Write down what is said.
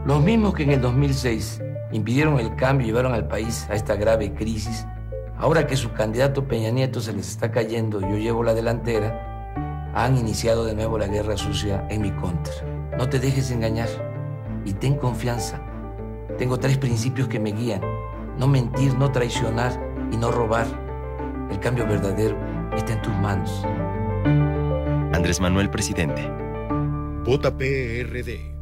Los mismos que en el 2006 impidieron el cambio y llevaron al país a esta grave crisis, ahora que su candidato Peña Nieto se les está cayendo y yo llevo la delantera, han iniciado de nuevo la guerra sucia en mi contra. No te dejes engañar y ten confianza. Tengo 3 principios que me guían: no mentir, no traicionar y no robar. El cambio verdadero está en tus manos. Andrés Manuel, presidente. Vota PRD.